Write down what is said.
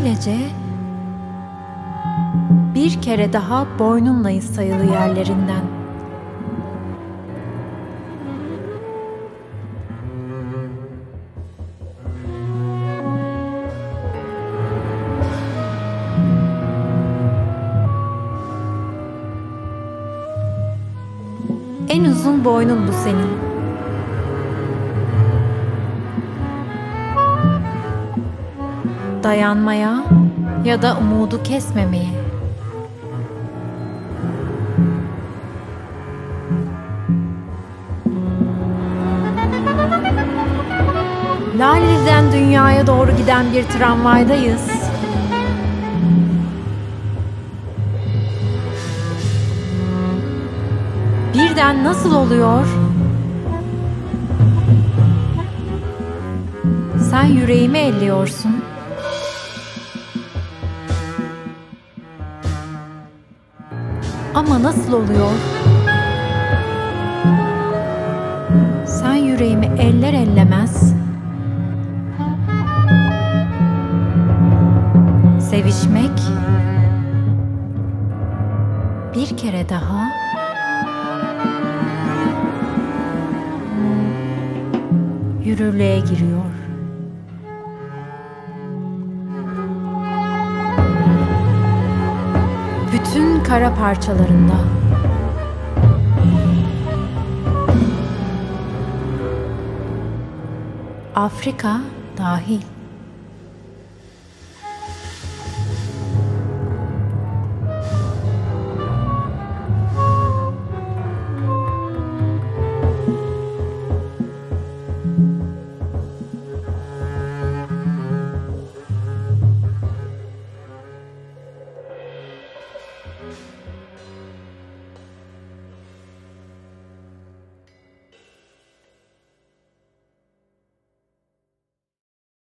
Böylece bir kere daha boynunlayız sayılı yerlerinden. En uzun boynun bu senin. Dayanmaya ya da umudu kesmemeye. Laleli'den dünyaya doğru giden bir tramvaydayız. Birden nasıl oluyor? Sen yüreğimi elliyorsun. Ama nasıl oluyor? Sen yüreğimi eller ellemez, sevişmek bir kere daha yürürlüğe giriyor. Bütün kara parçalarında. Afrika dahil.